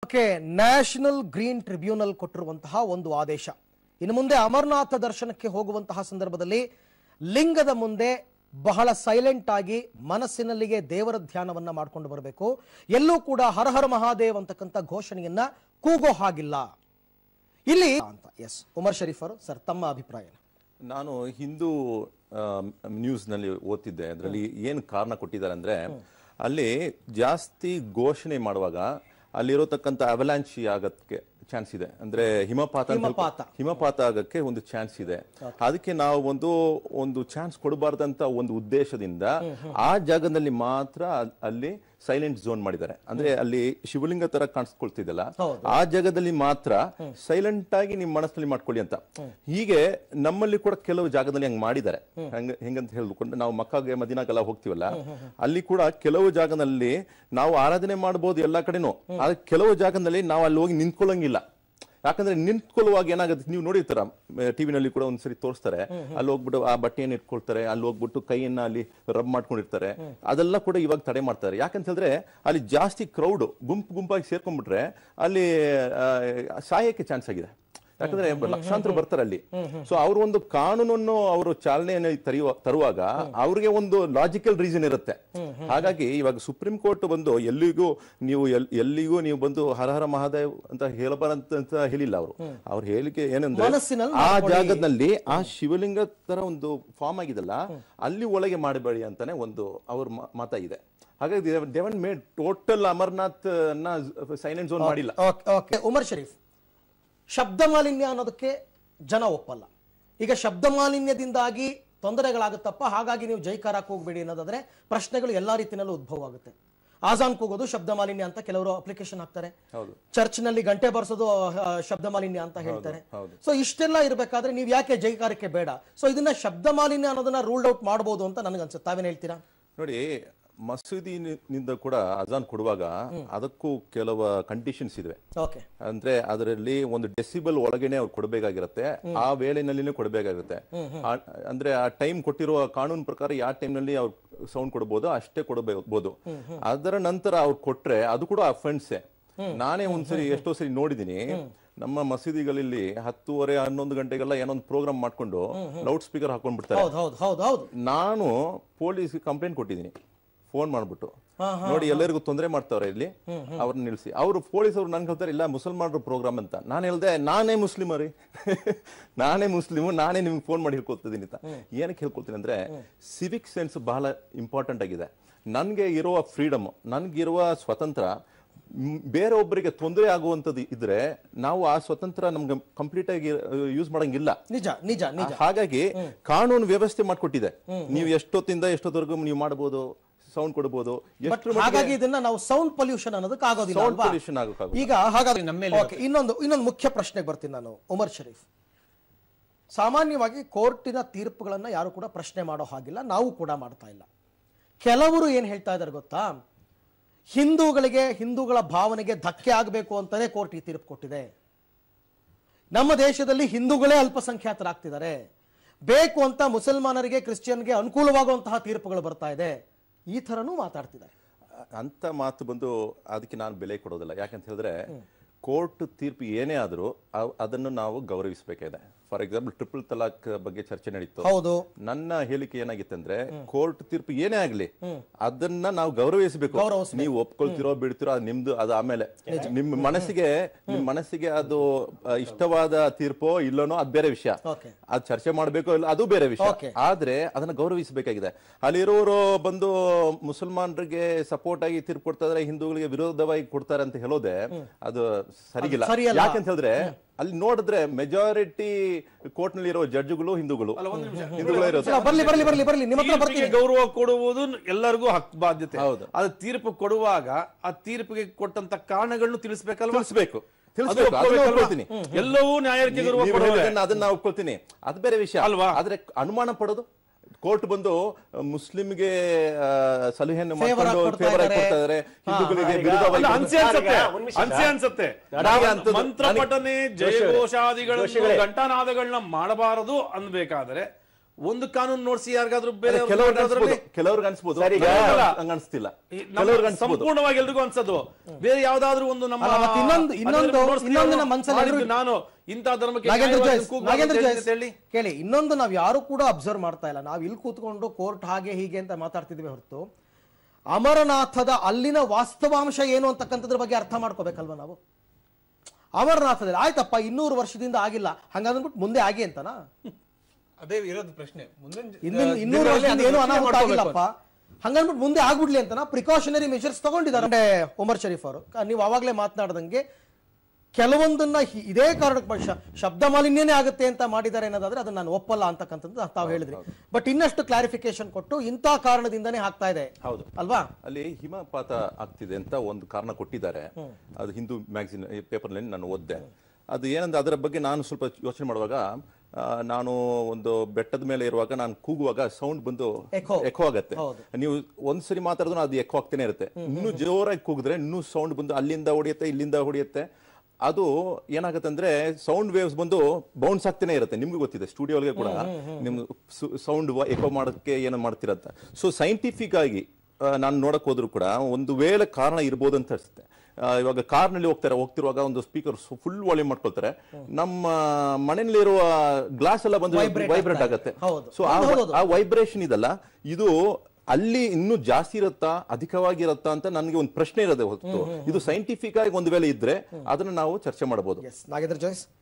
National green tribunal ಕೊಟ್ಟಿರುವಂತಹ ಒಂದು ಆದೇಶ. ಇನ್ನು ಮುಂದೆ ಅಮರನಾಥ ದರ್ಶನಕ್ಕೆ ಹೋಗುವಂತಹ ಸಂದರ್ಭದಲ್ಲಿ ಲಿಂಗದ ಮುಂದೆ ಬಹಳ ಸೈಲೆಂಟ್ ಆಗಿ ಮನಸ್ಸಿನಲ್ಲಿಗೆ ದೇವರ ಧ್ಯಾನವನ್ನ ಮಾಡಿಕೊಂಡು ಬರಬೇಕು. ಎಲ್ಲೂ ಕೂಡ ಹರ ಹರ ಮಹಾದೇವ್ ಅಂತಕ್ಕಂಥ ಘೋಷಣೆಯನ್ನ ಕೂಗೋ ಹಾಗಿಲ್ಲ ಇಲ್ಲಿ ಅಂತ. ಎಸ್, ಉಮರ್ ಶರೀಫ್ ಅವರು ಸರ್, ತಮ್ಮ ಅಭಿಪ್ರಾಯ? ನಾನು ಹಿಂದೂ ನ್ಯೂಸ್ ನಲ್ಲಿ ಓದ್ತಿದ್ದೆ. ಅದರಲ್ಲಿ ಏನು ಕಾರಣ ಕೊಟ್ಟಿದ್ದಾರೆ ಅಂದ್ರೆ, ಅಲ್ಲಿ ಜಾಸ್ತಿ ಘೋಷಣೆ ಮಾಡುವಾಗ ಅಲ್ಲಿರತಕ್ಕಂಥ ಅವಲಾಂಚಿ ಆಗಕ್ಕೆ ಚಾನ್ಸ್ ಇದೆ. ಅಂದ್ರೆ ಹಿಮಪಾತ ಆಗಕ್ಕೆ ಒಂದು ಚಾನ್ಸ್ ಇದೆ. ಅದಕ್ಕೆ ನಾವು ಒಂದು ಚಾನ್ಸ್ ಕೊಡಬಾರ್ದಂತ ಒಂದು ಉದ್ದೇಶದಿಂದ ಆ ಜಾಗದಲ್ಲಿ ಮಾತ್ರ ಅಲ್ಲಿ ಸೈಲೆಂಟ್ ಝೋನ್ ಮಾಡಿದ್ದಾರೆ. ಅಂದ್ರೆ ಅಲ್ಲಿ ಶಿವಲಿಂಗ ತರ ಕಾಣಿಸ್ಕೊಳ್ತಿದಲ್ಲ, ಆ ಜಾಗದಲ್ಲಿ ಮಾತ್ರ ಸೈಲೆಂಟ್ ಆಗಿ ನಿಮ್ ಮನಸ್ಸಲ್ಲಿ ಮಾಡ್ಕೊಳ್ಳಿ ಅಂತ. ಹೀಗೆ ನಮ್ಮಲ್ಲಿ ಕೂಡ ಕೆಲವು ಜಾಗದಲ್ಲಿ ಹಂಗ್ ಮಾಡಿದ್ದಾರೆ. ಹೆಂಗಂತ ಹೇಳ್ಕೊಂಡು ನಾವು ಮಕ್ಕಾಗೆ ಮದೀನಾಗೆಲ್ಲ ಹೋಗ್ತೀವಲ್ಲ, ಅಲ್ಲಿ ಕೂಡ ಕೆಲವು ಜಾಗದಲ್ಲಿ ನಾವು ಆರಾಧನೆ ಮಾಡಬಹುದು ಎಲ್ಲಾ ಕಡೆನೂ. ಆದ್ರೆ ಕೆಲವು ಜಾಗದಲ್ಲಿ ನಾವು ಅಲ್ಲಿ ಹೋಗಿ ನಿಂತ್ಕೊಳ್ಳಂಗಿಲ್ಲ. ಯಾಕಂದ್ರೆ ನಿಂತ್ಕೊಳ್ಳುವಾಗ ಏನಾಗುತ್ತೆ, ನೀವು ನೋಡಿರ್ತಾರ ಟಿವಿನಲ್ಲಿ ಕೂಡ ಒಂದ್ಸರಿ ತೋರಿಸ್ತಾರೆ, ಅಲ್ಲಿ ಹೋಗ್ಬಿಟ್ಟು ಆ ಬಟ್ಟೆಯನ್ನು ಇಟ್ಕೊಳ್ತಾರೆ, ಅಲ್ಲಿ ಹೋಗ್ಬಿಟ್ಟು ಕೈಯನ್ನ ಅಲ್ಲಿ ರಬ್ ಮಾಡ್ಕೊಂಡಿರ್ತಾರೆ. ಅದೆಲ್ಲ ಕೂಡ ಇವಾಗ ತಡೆ ಮಾಡ್ತಾರೆ. ಯಾಕಂತ ಹೇಳಿದ್ರೆ ಅಲ್ಲಿ ಜಾಸ್ತಿ ಕ್ರೌಡ್ ಗುಂಪಾಗಿ ಸೇರ್ಕೊಂಡ್ಬಿಟ್ರೆ ಅಲ್ಲಿ ಸಾಯಕ್ಕೆ ಚಾನ್ಸ್ ಆಗಿದೆ. ಯಾಕಂದ್ರೆ ಲಕ್ಷಾಂತರ ಬರ್ತಾರೆ ಅಲ್ಲಿ. ಸೊ ಅವರು ಒಂದು ಕಾನೂನನ್ನು ಅವರು ಚಾಲನೆಯನ್ನು ತರುವಾಗ ಅವ್ರಿಗೆ ಒಂದು ಲಾಜಿಕಲ್ ರೀಸನ್ ಇರುತ್ತೆ. ಹಾಗಾಗಿ ಇವಾಗ ಸುಪ್ರೀಂ ಕೋರ್ಟ್ ಬಂದು ಎಲ್ಲಿಗೂ ನೀವು ಬಂದು ಹರ ಹರ ಮಹಾದೇವ್ ಅಂತ ಹೇಳಬಾರಂತ ಹೇಳಿಲ್ಲ. ಅವ್ರ ಹೇಳಿಕೆ ಏನಂದ್ರೆ, ಆ ಜಾಗದಲ್ಲಿ ಆ ಶಿವಲಿಂಗ ತರ ಒಂದು ಫಾರ್ಮ್ ಆಗಿದಲ್ಲ, ಅಲ್ಲಿ ಒಳಗೆ ಮಾಡಬೇಡಿ ಅಂತಾನೆ ಒಂದು ಅವ್ರ ಮಾತಾಗಿದೆ. ಹಾಗಾಗಿ ದೇವನ್ ಮೇಡ್ ಟೋಟಲ್ ಅಮರನಾಥ್ ಸೈಲೆಂಟ್ ಝೋನ್ ಮಾಡಿಲ್ಲ. ಉಮರ್ ಶರೀಫ್, ಶಬ್ದ ಮಾಲಿನ್ಯ ಅನ್ನೋದಕ್ಕೆ ಜನ ಒಪ್ಪಲ್ಲ. ಈಗ ಶಬ್ದ ಮಾಲಿನ್ಯದಿಂದಾಗಿ ತೊಂದರೆಗಳಾಗುತ್ತಪ್ಪ, ಹಾಗಾಗಿ ನೀವು ಜೈಕಾರಕ್ಕೆ ಹೋಗ್ಬೇಡಿ ಅನ್ನೋದಾದ್ರೆ ಪ್ರಶ್ನೆಗಳು ಎಲ್ಲಾ ರೀತಿಯಲ್ಲೂ ಉದ್ಭವ ಆಗುತ್ತೆ. ಆಜಾನ್ ಕೂಗೋದು ಶಬ್ದ ಮಾಲಿನ್ಯ ಅಂತ ಕೆಲವರು ಅಪ್ಲಿಕೇಶನ್ ಹಾಕ್ತಾರೆ. ಚರ್ಚ್ ನಲ್ಲಿ ಗಂಟೆ ಬರ್ಸೋದು ಶಬ್ದ ಮಾಲಿನ್ಯ ಅಂತ ಹೇಳ್ತಾರೆ. ಸೊ ಇಷ್ಟೆಲ್ಲ ಇರಬೇಕಾದ್ರೆ ನೀವು ಯಾಕೆ ಜೈಕಾರಕ್ಕೆ ಬೇಡ? ಸೊ ಇದನ್ನ ಶಬ್ದ ಮಾಲಿನ್ಯ ಅನ್ನೋದನ್ನ ರೂಲ್ಡ್ ಔಟ್ ಮಾಡಬಹುದು ಅಂತ ನನಗನ್ಸುತ್ತೆ. ತಾವೇನ್ ಹೇಳ್ತೀರಾ? ನೋಡಿ, ಮಸೂದಿನಿಂದ ಕೂಡ ಅಜಾನ್ ಕೊಡುವಾಗ ಅದಕ್ಕೂ ಕೆಲವು ಕಂಡೀಷನ್ಸ್ ಇವೆ. ಅಂದ್ರೆ ಅದರಲ್ಲಿ ಒಂದು ಡೆಸಿಬಲ್ ಒಳಗೇನೆ ಅವ್ರು ಕೊಡಬೇಕಾಗಿರುತ್ತೆ, ಆ ವೇಳೆನಲ್ಲಿನೇ ಕೊಡಬೇಕಾಗುತ್ತೆ. ಅಂದ್ರೆ ಆ ಟೈಮ್ ಕೊಟ್ಟಿರುವ ಕಾನೂನು ಪ್ರಕಾರ ಯಾವ ಟೈಮ್ ನಲ್ಲಿ ಅವ್ರು ಸೌಂಡ್ ಕೊಡಬಹುದು ಅಷ್ಟೇ ಕೊಡಬಹುದು. ಅದರ ನಂತರ ಅವ್ರು ಕೊಟ್ರೆ ಅದು ಕೂಡ ಅಫೆನ್ಸೆ. ನಾನೇ ಎಷ್ಟೋ ಸರಿ ನೋಡಿದೀನಿ, ನಮ್ಮ ಮಸೀದಿಗಳಲ್ಲಿ 10:30, 11 ಗಂಟೆಗೆಲ್ಲ ಏನೊಂದು ಪ್ರೋಗ್ರಾಮ್ ಮಾಡ್ಕೊಂಡು ಲೌಡ್ ಸ್ಪೀಕರ್ ಹಾಕೊಂಡ್ಬಿಡ್ತಾರೆ. ನಾನು ಪೊಲೀಸ್ ಕಂಪ್ಲೇಂಟ್ ಕೊಟ್ಟಿದ್ದೀನಿ, ಫೋನ್ ಮಾಡ್ಬಿಟ್ಟು, ನೋಡಿ ಎಲ್ಲರಿಗೂ ತೊಂದರೆ ಮಾಡ್ತಾವ್ರೆ ಇಲ್ಲಿ, ಅವ್ರನ್ನ ನಿಲ್ಸಿ. ಅವರು ಪೊಲೀಸರು ನನ್ಗೆ ಹೇಳ್ತಾರೆ, ಇಲ್ಲ ಮುಸಲ್ಮಾನರ ಪ್ರೋಗ್ರಾಮ್ ಅಂತ. ನಾನು ಹೇಳ್ದೆ, ನಾನೇ ಮುಸ್ಲಿಮ್ ರೀ, ನಾನೇ ಮುಸ್ಲಿಮು, ನಾನೇ ನಿಮ್ಗೆ ಫೋನ್ ಮಾಡಿ ಹೇಳ್ಕೊಳ್ತಿದ್ದೀನಿ ಅಂತ. ಏನಕ್ಕೆ ಹೇಳ್ಕೊಳ್ತೀನಿ ಅಂದ್ರೆ, ಸಿವಿಕ್ ಸೆನ್ಸ್ ಬಹಳ ಇಂಪಾರ್ಟೆಂಟ್ ಆಗಿದೆ. ನನ್ಗೆ ಇರುವ ಫ್ರೀಡಮ್, ನನ್ಗಿರುವ ಸ್ವತಂತ್ರ ಬೇರೆ ಒಬ್ಬರಿಗೆ ತೊಂದರೆ ಆಗುವಂತದ್ದು ಇದ್ರೆ ನಾವು ಆ ಸ್ವತಂತ್ರ ನಮ್ಗೆ ಕಂಪ್ಲೀಟ್ ಆಗಿ ಯೂಸ್ ಮಾಡಂಗಿಲ್ಲ. ನಿಜ. ಹಾಗಾಗಿ ಕಾನೂನು ವ್ಯವಸ್ಥೆ ಮಾಡ್ಕೊಟ್ಟಿದೆ, ನೀವು ಎಷ್ಟೊತ್ತಿಂದ ಎಷ್ಟೊತ್ತವರೆಗೂ ನೀವು ಮಾಡಬಹುದು, ಸೌಂಡ್ ಕೊಡಬಹುದು. ಹಾಗಾಗಿ ಇದನ್ನ ನಾವು ಸೌಂಡ್ ಪೊಲ್ಯೂಷನ್ ಅನ್ನೋದಕ್ಕೆ ಆಗೋದಿಲ್ಲ. ಈಗ ಹಾಗಾದ್ರೆ ಇನ್ನೊಂದು ಮುಖ್ಯ ಪ್ರಶ್ನೆಗೆ ಬರ್ತೀನಿ ನಾನು, ಉಮರ್ ಶರೀಫ್. ಸಾಮಾನ್ಯವಾಗಿ ಕೋರ್ಟಿನ ತೀರ್ಪುಗಳನ್ನ ಯಾರು ಕೂಡ ಪ್ರಶ್ನೆ ಮಾಡೋ ಹಾಗಿಲ್ಲ, ನಾವು ಕೂಡ ಮಾಡ್ತಾ ಇಲ್ಲ. ಕೆಲವರು ಏನ್ ಹೇಳ್ತಾ ಇದ್ದಾರೆ ಗೊತ್ತಾ, ಹಿಂದೂಗಳ ಭಾವನೆಗೆ ಧಕ್ಕೆ ಆಗಬೇಕು ಅಂತಾನೆ ಕೋರ್ಟ್ ಈ ತೀರ್ಪು ಕೊಟ್ಟಿದೆ. ನಮ್ಮ ದೇಶದಲ್ಲಿ ಹಿಂದೂಗಳೇ ಅಲ್ಪಸಂಖ್ಯಾತರಾಗ್ತಿದ್ದಾರೆ, ಬೇಕು ಅಂತ ಮುಸಲ್ಮಾನರಿಗೆ ಕ್ರಿಶ್ಚಿಯನ್ಗೆ ಅನುಕೂಲವಾಗುವಂತಹ ತೀರ್ಪುಗಳು ಬರ್ತಾ ಇದೆ, ಈ ತರನೂ ಮಾತಾಡ್ತಿದ್ದಾರೆ. ಅಂತ ಮಾತು ಬಂದು ಅದಕ್ಕೆ ನಾನು ಬೆಲೆ ಕೊಡೋದಿಲ್ಲ. ಯಾಕಂತ ಹೇಳಿದ್ರೆ ಕೋರ್ಟ್ ತೀರ್ಪು ಏನೇ ಆದ್ರೂ ಅದನ್ನು ನಾವು ಗೌರವಿಸಬೇಕಾಗಿದೆ. ಫಾರ್ ಎಕ್ಸಾಂಪಲ್ ಟ್ರಿಪಲ್ ತಲಾಕ್ ಬಗ್ಗೆ ಚರ್ಚೆ ನಡೀತು. ನನ್ನ ಹೇಳಿಕೆ ಏನಾಗಿತ್ತಂದ್ರೆ, ಕೋರ್ಟ್ ತೀರ್ಪು ಏನೇ ಆಗ್ಲಿ ಅದನ್ನ ನಾವು ಗೌರವಿಸಬೇಕು. ನೀವು ಒಪ್ಕೊಳ್ತಿರೋ ಬಿಡ್ತಿರೋ ಅದು ನಿಮ್ದು, ಅದು ಆಮೇಲೆ ನಿಮ್ಮ ಮನಸ್ಸಿಗೆ ಅದು ಇಷ್ಟವಾದ ತೀರ್ಪೋ ಇಲ್ಲನೋ ಅದು ಬೇರೆ ವಿಷಯ, ಅದು ಚರ್ಚೆ ಮಾಡ್ಬೇಕೋ ಇಲ್ಲ ಅದು ಬೇರೆ ವಿಷಯ. ಆದ್ರೆ ಅದನ್ನ ಗೌರವಿಸಬೇಕಾಗಿದೆ. ಅಲ್ಲಿರೋರು ಬಂದು ಮುಸಲ್ಮಾನರಿಗೆ ಸಪೋರ್ಟ್ ಆಗಿ ತೀರ್ಪು ಕೊಡ್ತಾ ಇದ್ರೆ ಹಿಂದೂಗಳಿಗೆ ವಿರೋಧವಾಗಿ ಕೊಡ್ತಾರೆ ಅಂತ ಹೇಳೋದೆ ಅದು ಸರಿಗಿಲ್ಲ. ಯಾಕಂತ ಹೇಳಿದ್ರೆ ಅಲ್ಲಿ ನೋಡಿದ್ರೆ ಮೆಜಾರಿಟಿ ಕೋರ್ಟ್ ನಲ್ಲಿ ಇರೋ ಜಡ್ಜ್ಗಳು ಹಿಂದೂಗಳು ಗೌರವ ಕೊಡುವುದು ಎಲ್ಲರಿಗೂ ಹಕ್ಕು, ಬಾಧ್ಯತೆ. ಹೌದು, ಅದು ತೀರ್ಪು ಕೊಡುವಾಗ ಆ ತೀರ್ಪಿಗೆ ಕೊಟ್ಟಂತ ಕಾರಣಗಳನ್ನು ತಿಳಿಸಬೇಕು. ಎಲ್ಲವೂ ನ್ಯಾಯಕ್ಕೆ ಅದನ್ನ ನಾವು ಒಪ್ಕೊಳ್ತೀನಿ, ಅದು ಬೇರೆ ವಿಷಯ ಅಲ್ವಾ. ಆದ್ರೆ ಅನುಮಾನ ಪಡೋದು, ಕೋರ್ಟ್ ಬಂದು ಮುಸ್ಲಿಂಗೆ ಸಲಹೆಯನ್ನು ಮಾಡ್ಕೊಂಡು ಫೇವರ್ ಆಗಿ ಕೊಡ್ತಾ ಇದ್ದಾರೆ, ಹಿಂದೂಗಳಿಗೆ ವಿರುದ್ಧವಾಗಿ ಅನ್ಸುತ್ತೆ. ಮಂತ್ರ ಪಠನೆ, ಜಯಘೋಷಾದಿಗಳನ್ನು, ಘಂಟಾನಾದಗಳನ್ನ ಮಾಡಬಾರದು ಅನ್ಬೇಕಾದ್ರೆ ಒಂದು ಕಾನೂನು ನೋಡಿಸಿ ಯಾರಿಗಾದ್ರೂ ಬೇರೆ ಕೆಲವ್ರಿಗೆ ಅನ್ಸ್ಬೋದು, ಹಂಗ ಅನ್ಸ್ತಿಲ್ಲ. ಸಂಪೂರ್ಣವಾಗಿ ಎಲ್ರಿಗೂ ಅನ್ಸೋದು ಬೇರೆ ಯಾವ್ದಾದ್ರು ಒಂದು ನಮ್ಮ ಇನ್ನೊಂದು ನಮ್ಮ ಮನಸ್ಸಲ್ಲಿ ನಾನು ಇಂಥ ಧರ್ಮಕ್ಕೆ ಕೇಳಿ, ಇನ್ನೊಂದು ನಾವ್ ಯಾರು ಕೂಡ ಅಬ್ಸರ್ವ್ ಮಾಡ್ತಾ ಇಲ್ಲ. ನಾವ್ ಇಲ್ಲಿ ಕೂತ್ಕೊಂಡು ಕೋರ್ಟ್ ಹಾಗೆ ಹೀಗೆ ಅಂತ ಮಾತಾಡ್ತಿದ್ವಿ ಹೊರತು ಅಮರನಾಥದ ಅಲ್ಲಿನ ವಾಸ್ತವಾಂಶ ಏನು ಅಂತಕ್ಕಂಥದ್ರ ಬಗ್ಗೆ ಅರ್ಥ ಮಾಡ್ಕೋಬೇಕಲ್ವಾ ನಾವು. ಅಮರನಾಥದಲ್ಲಿ ಆಯ್ತಪ್ಪ 200 ವರ್ಷದಿಂದ ಆಗಿಲ್ಲ, ಹಂಗಂದ್ಬಿಟ್ಟು ಮುಂದೆ ಆಗಿ ಅಂತನಾ? ಅದೇ ಇರೋದು ಪ್ರಶ್ನೆ. 200 ವರ್ಷದಿಂದ ಏನು ಅನಾಹುತ ಆಗಿಲ್ಲಪ್ಪ, ಹಂಗನ್ಬಿಟ್ಟು ಮುಂದೆ ಆಗ್ಬಿಡ್ಲಿ ಅಂತನಾ? ಪ್ರಿಕಾಷನರಿ ಮೆಷರ್ಸ್ ತಗೊಂಡಿದ್ದಾರೆ ಉಮರ್ ಶರೀಫ್ ಅವರು. ನೀವು ಅವಾಗಲೇ ಮಾತನಾಡ್ದಂಗೆ ಕೆಲವೊಂದನ್ನ ಇದೇ ಕಾರಣಕ್ಕೆ ಶಬ್ದ ಮಾಲಿನ್ಯನೇ ಆಗುತ್ತೆ ಅಂತ ಮಾಡಿದ್ದಾರೆ ಅನ್ನೋದಾದ್ರೆ ಅದನ್ನ ನಾನು ಒಪ್ಪಲ್ಲ ಅಂತಕ್ಕಂಥದ್ದು ತಾವು ಹೇಳಿದ್ರಿ. ಬಟ್ ಇನ್ನಷ್ಟು ಕ್ಲಾರಿಫಿಕೇಶನ್ ಕೊಟ್ಟು ಇಂಥ ಕಾರಣದಿಂದನೇ ಆಗ್ತಾ ಇದೆ, ಹೌದು ಅಲ್ವಾ? ಅಲ್ಲಿ ಹಿಮಪಾತ ಆಗ್ತಿದೆ ಅಂತ ಒಂದು ಕಾರಣ ಕೊಟ್ಟಿದ್ದಾರೆ. ಅದು ಹಿಂದೂ ಮ್ಯಾಗಝಿನ್ ಪೇಪರ್ ನಲ್ಲಿ ನಾನು ಓದಿದೆ. ಅದು ಏನಂದ್ರೆ ಅದರ ಬಗ್ಗೆ ನಾನು ಸ್ವಲ್ಪ ಯೋಚನೆ ಮಾಡುವಾಗ, ನಾನು ಒಂದು ಬೆಟ್ಟದ ಮೇಲೆ ಇರುವಾಗ ನಾನು ಕೂಗುವಾಗ ಸೌಂಡ್ ಬಂದು ಎಕೋ ಆಗತ್ತೆ. ನೀವು ಒಂದ್ಸರಿ ಮಾತಾಡಿದ್ರು ಅದು ಎಕೋ ಆಗ್ತಾನೆ ಇರುತ್ತೆ. ಇನ್ನೂ ಜೋರಾಗಿ ಕೂಗಿದ್ರೆ ಇನ್ನೂ ಸೌಂಡ್ ಬಂದು ಅಲ್ಲಿಂದ ಹೊಡಿಯುತ್ತೆ, ಇಲ್ಲಿಂದ ಹೊಡಿಯುತ್ತೆ. ಅದು ಏನಾಗುತ್ತೆ ಅಂದ್ರೆ ಸೌಂಡ್ ವೇವ್ಸ್ ಬಂದು ಬೌನ್ಸ್ ಆಗ್ತಾನೆ ಇರುತ್ತೆ. ನಿಮ್ಗೆ ಗೊತ್ತಿದೆ, ಸ್ಟುಡಿಯೋಗೆ ಕೂಡ ನಿಮ್ ಸೌಂಡ್ ಎಕೋ ಮಾಡೋದಕ್ಕೆ ಏನೋ ಮಾಡ್ತಿರತ್ತ. ಸೊ ಸೈಂಟಿಫಿಕ್ ಆಗಿ ನಾನು ನೋಡಕ್ ಹೋದ್ರು ಕೂಡ ಒಂದು ವೇಳೆ ಕಾರಣ ಇರ್ಬೋದು ಅಂತ ಅನ್ಸುತ್ತೆ. ಇವಾಗ ಕಾರ್ನಲ್ಲಿ ಹೋಗ್ತಿರುವಾಗ ಒಂದು ಸ್ಪೀಕರ್ ಫುಲ್ ವಾಲ್ಯೂಮ್ ಮಾಡ್ಕೊಳ್ತಾರೆ, ನಮ್ಮ ಮನೆಯಲ್ಲಿರುವ ಗ್ಲಾಸ್ ಎಲ್ಲ ಬಂದು ವೈಬ್ರೇಟ್ ಆಗುತ್ತೆ. ಸೊ ಆ ವೈಬ್ರೇಷನ್ ಇದಲ್ಲ, ಇದು ಅಲ್ಲಿ ಇನ್ನೂ ಜಾಸ್ತಿ ಇರುತ್ತಾ ಅಧಿಕವಾಗಿರುತ್ತಾ ಅಂತ ನನಗೆ ಒಂದು ಪ್ರಶ್ನೆ ಇರೋದೇ ಹೊತ್ತು. ಇದು ಸೈಂಟಿಫಿಕ್ ಆಗಿ ಒಂದು ವೇಳೆ ಇದ್ರೆ ಅದನ್ನ ನಾವು ಚರ್ಚೆ ಮಾಡಬಹುದು. ನಾಗೇಂದ್ರ ಜೋಯ್ಸ್